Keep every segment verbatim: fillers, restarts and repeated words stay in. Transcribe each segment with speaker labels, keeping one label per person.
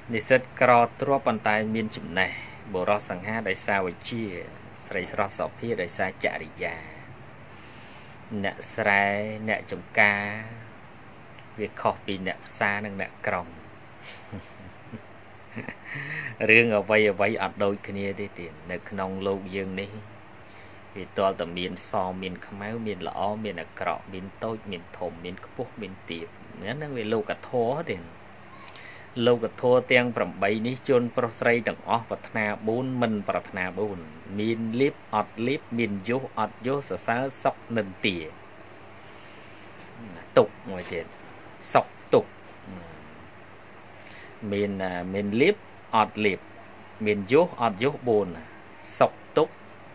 Speaker 1: និស្សិតក្រទ្របបន្តែមានចំណេះបុរសសង្ហាដោយសារវិជ្ជាស្រីស្រស់សុភាដោយសារចរិយាអ្នកស្រែអ្នកចំការវាខុសពីអ្នកផ្សារនិងអ្នកក្រុងរឿងអ្វីអ្វីអត់ដូចគ្នាទេទៀតនៅក្នុងលោកយើងនេះវាតលតែមានសមានខ្មៅមានល្អមានអាក្រក់មានតូចមានធំមានខ្ពស់មានទាបហ្នឹងវាលោកធម៌ទេលោកធម៌ទាំងប្រាំបីនេះជនប្រុសស្រីទាំងអស់ប្រាថ្នាបួនមិនប្រាថ្នាបួនមានលៀបអត់លៀបមានយុះអត់យុះសរសើរសុខនិន្ទាទុកមួយទៀតសុខទុកមានមានលៀបអត់លៀបមានយុះអត់យុះបួនសុខទុក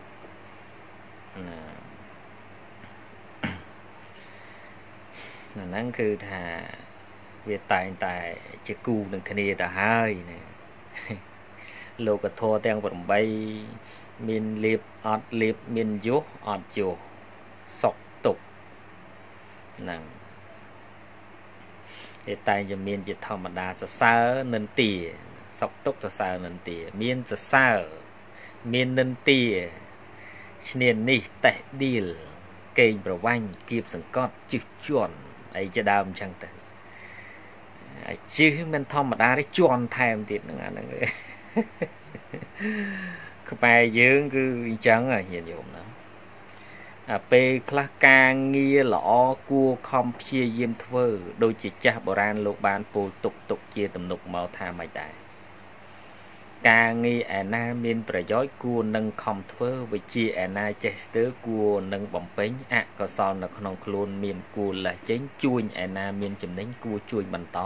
Speaker 1: ហ្នឹងគឺថាវាតែងតែជាគូនឹងគ្នាទៅហើយណាលោកធម៌ទាំងប្រាំបីមានលៀបអត់លៀបមានយុះអត់យុះសុខទុកហ្នឹងតែតែងតែមានជាធម្មតាសរសើរនិន្ទាសុខទុកសរសើរនិន្ទាមានសរសើរមាននិន្ទាឈ្នាននេះតេះឌីលកេងប្រវាញ់គៀបសង្កត់ជិះជន់អីជាដើមអញ្ចឹងទៅជិះមិនធម្មតាទេជន់ថែមទៀតហ្នឹងអាហ្នឹងខ្មែរយើងគឺអញ្ចឹងញាតិញោមណាអាពេលខ្លះការងារល្អគួរខំព្យាយាមធ្វើដូចជាចាស់បុរាណលោកបានពោលទុកទុកជាទំនុកមកថាមិនដែរការងារឯណាមានប្រយោជន៍គួរនឹងខំធ្វើវិជ្ជាឯណាចេះស្ទើរគួរនឹងបំពេញអកុសលនៅក្នុងខ្លួនមានគួរលេះចេញជួញឯណាមានចំណេញគួរជួញបន្ត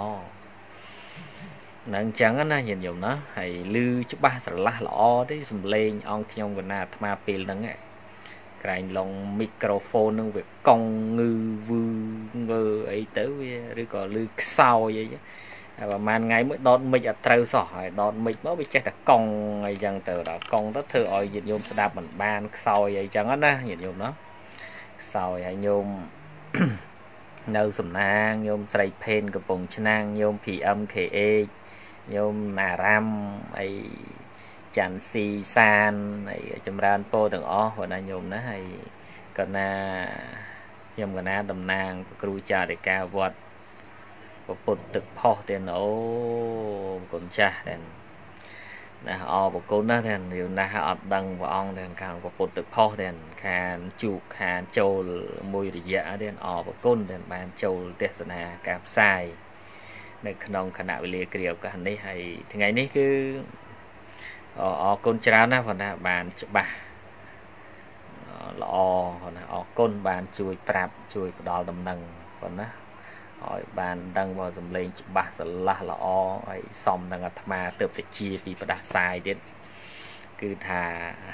Speaker 1: ហ្នឹងចឹងណាញាតិញោមណាហើយឮច្បាស់ស្រឡះល្អទេសំឡេងអង្គខ្ញុំកណាអាត្មាពេលហ្នឹងក្រែងឡុងមីក្រូហ្វូននឹងវាកង់ងឺវឺងើអីទៅវាឬក៏ឮខ្សោយអីតែប្រហែលថ្ងៃមួយដតមិចអត់ត្រូវសោះហើយដតមិចមកវាចេះតែកង់អីចឹងទៅដល់កង់ទៅធ្វើឲ្យញាតិញោមស្ដាប់មិនបានខ្សោយអីចឹងណាញាតិញោមណាខ្សោយហើយញោមនៅសំណាងញោមស្រីផេនកំពង់ឆ្នាំងញោម ភី អឹម ខេ អេច ញោមណារ៉ាំអីច័ន្ទស៊ីសានអីចម្រើនពោទាំងអស់បងណាញោមណាហើយកណាខ្ញុំកណាតំណាងគ្រូចារិកាវត្តពុទ្ធទឹកផុសទៀតអូគុណចាស់ដែរណាអបគុណណាស់ទាំងយូរណាស់អត់ដឹងព្រះអង្គទាំងខាងពុទ្ធទឹកផុសទាំងខានជូកខានចូលមួយរយៈទៀតអបគុណទាំងបានចូលទេសនាការផ្សាយនៅក្នុងគណៈវេលាគ្រាឱកាសនេះហើយថ្ងៃនេះគឺអរគុណច្រើនណាស់បងណាបានច្បាស់ល្អបងណាអរគុណបានជួយប្រាប់ជួយផ្ដល់ដំណឹងបងណាឲ្យបានដឹងមកសំឡេងច្បាស់ស្រឡះល្អហើយសមនឹងអាត្មាទៅបជាពីផ្ដាសាយទៀតគឺថា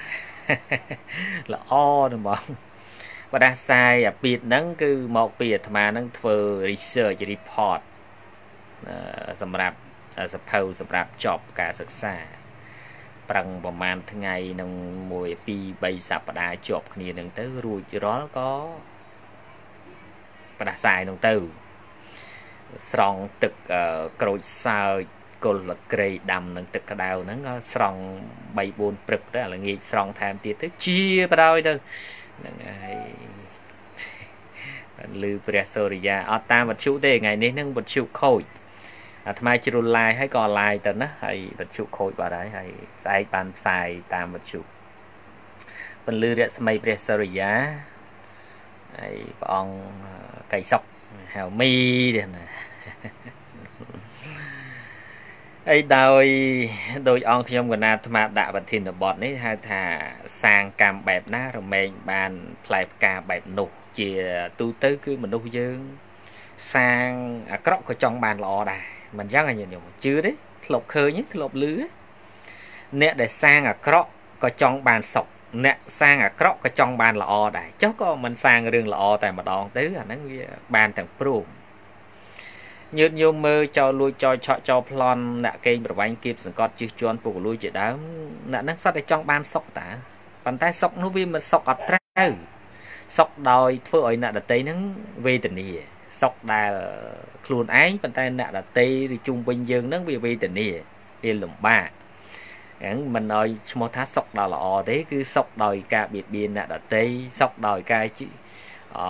Speaker 1: ល្អណាស់បងផ្ដាសាយអាពីតហ្នឹងគឺមកពីអាត្មាហ្នឹងធ្វើ research report សម្រាប់សភៅសម្រាប់ចប់ការសិក្សាប្រឹងប្រហែលថ្ងៃនឹងមួយពីរបីសប្តាហ៍ជាប់គ្នានឹងទៅរួចរាល់ក៏ផ្ដាសាយនឹងទៅស្រង់ទឹកក្រូចសើចគល់លក្រៃដាំនឹងទឹកក្តៅហ្នឹងក៏ស្រង់បីបួនព្រឹកទៅល្ងាចស្រង់ថែមទៀតទៅជាបដ ாய் ទៅហ្នឹងហើយលឺព្រះសូរិយាអត់តាមវត្ថុទេថ្ងៃនេះហ្នឹងវត្ថុខូចអាត្មាជ្រុលឡាយហើយក៏ឡាយទៅណាហើយវត្ថុខូចបាត់ហើយហើយស្អែកបានផ្សាយតាមវត្ថុពលឺរស្មីព្រះសូរិយាហើយព្រះអង្គកៃសុកហៅមីទេណាអីដោយដោយអង្គខ្ញុំកណាអាត្មាដាក់ប្រធានបទនេះហៅថាសាងកម្មបែបណារមែងបានផ្លែផ្កាបែបនោះជាទូទៅគឺមនុស្សយើងសាងអាក្រក់ក៏ចង់បានល្អដែរមិនអញ្ចឹងញាតិញោមជឿទេធ្លាប់ឃើញធ្លាប់ឮអ្នកដែលសាងអាក្រក់ក៏ចង់បានសុខអ្នកសាងអាក្រក់ក៏ចង់បានល្អដែរចុះក៏មិនសាងរឿងល្អតែម្ដងទៅអាហ្នឹងវាបានទាំងព្រមញើតញោមមើលចោលលួចចោលឆក់ចោលប្លន់អ្នកកេងប្រវាញ់គៀបសង្កត់ជិះជាន់ពុកលួយជាដើមអ្នកហ្នឹងសត្វតែចង់បានសុខតាប៉ុន្តែសុខនោះវាមិនសុខអត់ត្រូវសុខដោយធ្វើឲ្យអ្នកដតីហ្នឹងវេទនាសុខដែលខ្លួនឯងប៉ុន្តែអ្នកដតីឬជុំវិញយើងហ្នឹងវាវេទនាវាលំបាកហ្នឹងមិនឲ្យឈ្មោះថាសុកដល់ល្អទេគឺសុកដោយការបៀតបៀនអ្នកដទៃសុកដោយការអឺ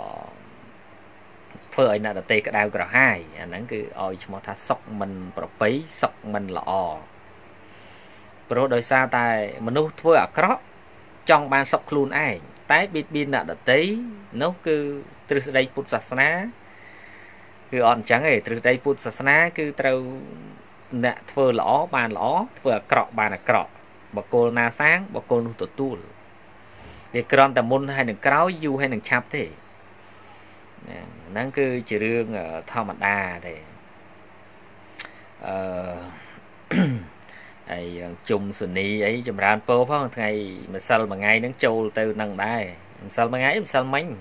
Speaker 1: ធ្វើឲ្យអ្នកដទៃក្តៅក្រហាយអាហ្នឹងគឺឲ្យឈ្មោះថាសុកមិនប្រពៃសុកមិនល្អព្រោះដោយសារតែមនុស្សធ្វើអាក្រក់ចង់បានសុខខ្លួនឯងតែបៀតបៀនអ្នកដទៃនោះគឺទ្រឹស្ដីពុទ្ធសាសនាគឺអត់អញ្ចឹងទេទ្រឹស្ដីពុទ្ធសាសនាគឺត្រូវអ្នកធ្វើល្អបានល្អធ្វើអាក្រក់បានអាក្រក់បកគលណាសាងបកគលនោះទទួលវាគ្រាន់តែមុនហើយនឹងក្រោយយូរហើយនឹងឆាប់ទេហ្នឹងគឺជារឿងធម្មតាទេអឺហើយជុំសុនីអីចម្រើនពោផងថ្ងៃម្សិលមួយថ្ងៃហ្នឹងចូលទៅនឹងដែរម្សិលមួយថ្ងៃម្សិលមិញ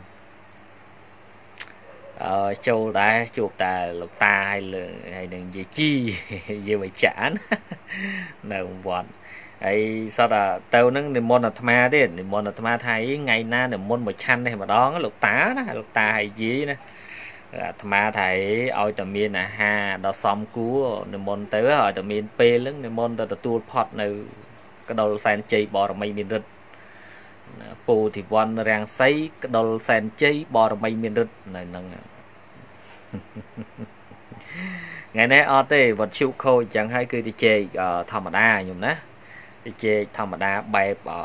Speaker 1: អឺចូលដែរជួបតែលោកតាហើយលើហើយនឹងយាយជីយាយវិចាននៅវត្តហើយសតទៅនឹងនិមន្តអាត្មាទៀតនិមន្តអាត្មាថាថ្ងៃណានិមន្តមួយឆាន់នេះម្ដងលោកតាណាលោកតាហើយយាយណាអាត្មាថាឲ្យតែមានអាហារដ៏សមគួរនិមន្តទៅឲ្យតែមានពេលហ្នឹងនិមន្តទៅទទួលផត់នៅកដុលសែនជ័យបរមីមានរិទ្ធពោធិវ័នរាំងសីកដុលសែនជ័យបរមីមានរិទ្ធនៅហ្នឹងថ្ងៃនេះអត់ទេវត្តឈូខូចចឹងហើយគឺទៅជែកធម្មតាខ្ញុំណាទៅជែកធម្មតាបែបអ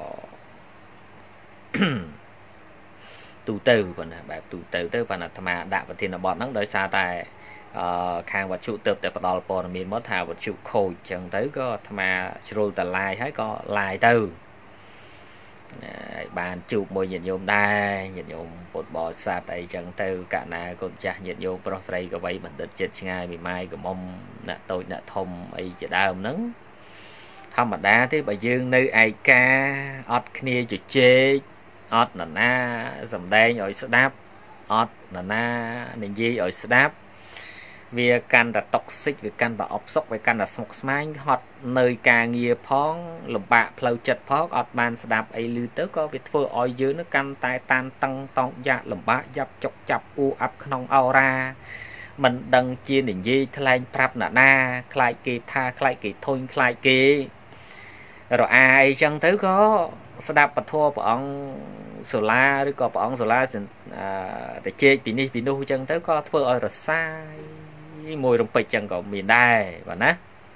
Speaker 1: ទូទៅប៉ុណ្ណាបែបទូទៅទៅប៉ុន្តែអាត្មាដាក់ប្រធានបទហ្នឹងដោយសារតែអឺខាងវត្ថុទៅតែផ្ដល់ព័ត៌មានមកថាវត្ថុខូចចឹងទៅក៏អាត្មាជ្រុលតឡាយហើយក៏ឡាយទៅហើយបានជួបមួយញាតិញោមដែរញាតិញោមពុទ្ធបរិស័ទអីចឹងទៅកណាកូនចាស់ញាតិញោមប្រុសស្រីក៏វ័យបណ្ឌិតចិត្តឆ្ងាយមីម៉ាយកំមុំអ្នកតូចអ្នកធំអីជាដើមហ្នឹងធម្មតាទេបើយើងនៅឯកាអត់គ្នាជជែកអត់នរណាសំដែងឲ្យស្ដាប់អត់នរណានិយាយឲ្យស្ដាប់វាកាន់តែតុកសិចវាកាន់តែអបសុកវាកាន់តែស្មុគស្មាញហត់នៅការងារផងលំបាកផ្លូវចិត្តផងអត់បានស្ដាប់អីឮទៅក៏វាធ្វើឲ្យយើងនឹងកាន់តែតានតឹងតង់យ៉ាក់លំបាកយ៉ាប់ចុកចាប់អ៊ូអាប់ក្នុងអោរ៉ាមិនដឹងជានិយាយថ្លែងប្រាប់ណាណាខ្លាចគេថាខ្លាចគេធុញខ្លាចគេរអាអីចឹងទៅក៏ស្ដាប់ពធព្រះអង្គសូឡាឬក៏ព្រះអង្គសូឡាទៅជែកពីនេះពីនោះចឹងទៅក៏ធ្វើឲ្យរសាយមួយរំពេចចឹងក៏មានដែរបាទណា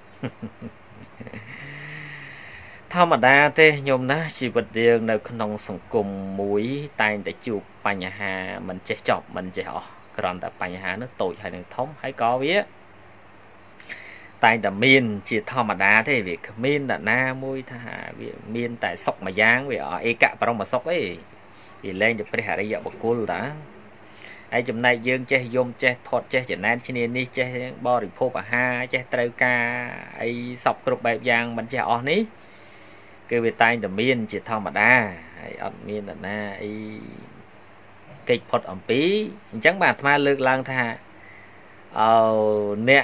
Speaker 1: ធម្មតាទេញោមណាជីវិតយើងនៅក្នុងសង្គមមួយតែងតែជួបបញ្ហាមិនចេះចប់មិនចេះអស់គ្រាន់តែបញ្ហានោះតូចហើយនឹងធំហើយក៏វាតែងតែមានជាធម្មតាទេវាគ្មានតាណាមួយថាវាមានតែសុខមួយយ៉ាងវាអេកៈបរមសុខអីវាលែងតែព្រះអរិយបុគ្គលតាហើយចំណែកយើងចេះយំចេះថត់ចេះចំណែនឈ្នានេះចេះបរិភោគអាហារចេះត្រូវការអីសពគ្រប់បែបយ៉ាងមិនចេះអស់នេះគឺវាតែងតែមានជាធម្មតាហើយអត់មានតាណាអីកិច្ចផុតអំពីអញ្ចឹងបាទអាត្មាលើកឡើងថាអឺអ្នក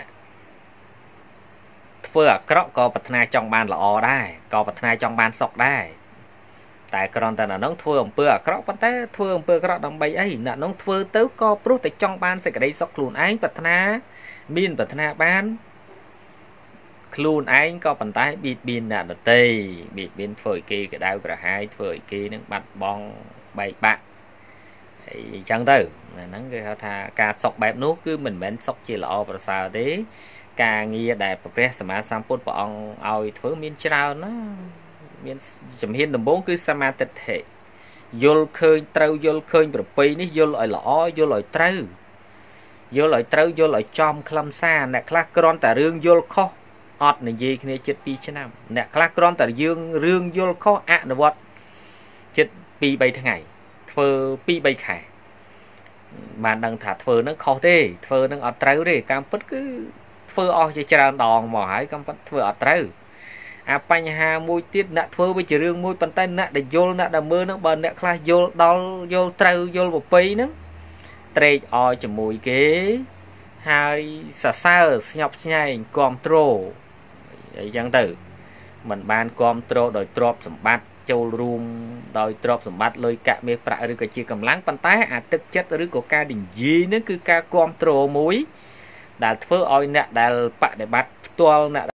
Speaker 1: ធ្វើអាក្រក់ក៏ប្រាថ្នាចង់បានល្អដែរក៏ប្រាថ្នាចង់បានសុខដែរតែគ្រាន់តែអ្នកនោះធ្វើអំពើអាក្រក់ប៉ុន្តែធ្វើអំពើអាក្រក់ដើម្បីអីអ្នកនោះធ្វើទៅក៏ព្រោះតែចង់បានសេចក្តីសុខខ្លួនឯងប្រាថ្នាមានប្រាថ្នាបានខ្លួនឯងក៏ប៉ុន្តែបៀតបៀនអ្នកដទៃបៀតបៀនធ្វើឲ្យគេក្តៅក្រហាយធ្វើឲ្យគេនឹងបាត់បង់បែកបាក់អីចឹងទៅហ្នឹងគេហៅថាការសុខបែបនោះគឺមិនមែនសុខជាល្អប្រសើរទេការងារដែលព្រះសម្មាសម្ពុទ្ធព្រះអង្គឲ្យធ្វើមានច្រើនណាមានជំហានដំបូងគឺសមាទិដ្ឋិយល់ឃើញត្រូវយល់ឃើញប្រពៃនេះយល់ឲ្យល្អយល់ឲ្យត្រូវយល់ឲ្យត្រូវយល់ឲ្យចំខ្លឹមសារអ្នកខ្លះគ្រាន់តែរឿងយល់ខុសអត់និយាយគ្នាជិតពីរឆ្នាំអ្នកខ្លះគ្រាន់តែយើងរឿងយល់ខុសអនុវត្តជិតពីរបីថ្ងៃធ្វើពីរបីខែបានដឹងថាធ្វើនឹងខុសទេធ្វើនឹងអត់ត្រូវទេកម្មពិតគឺធ្វើអស់ជាច្រើនដងមកហើយកម្មពិតធ្វើអត់ត្រូវអាបញ្ហាមួយទៀតអ្នកធ្វើវាជារឿងមួយប៉ុន្តែអ្នកដែលយល់អ្នកដែលមើលនឹងបើអ្នកខ្លះយល់ដល់យល់ត្រូវយល់ប្រពៃហ្នឹងត្រេកអរជាមួយគេហើយសរសើរស្ញប់ស្ញែងគ្រប់គ្រងអីចឹងទៅមិនបានគ្រប់គ្រងដោយទ្រព្យសម្បត្តិចូលរួមដោយទ្រព្យសម្បត្តិលុយកាក់មាសប្រាក់ឬក៏ជាកម្លាំងប៉ុន្តែអាទឹកចិត្តឬក៏ការនិយាយនេះគឺការគ្រប់គ្រងមួយដែលធ្វើឲ្យអ្នកដែលបដិបត្តិផ្ទាល់អ្នក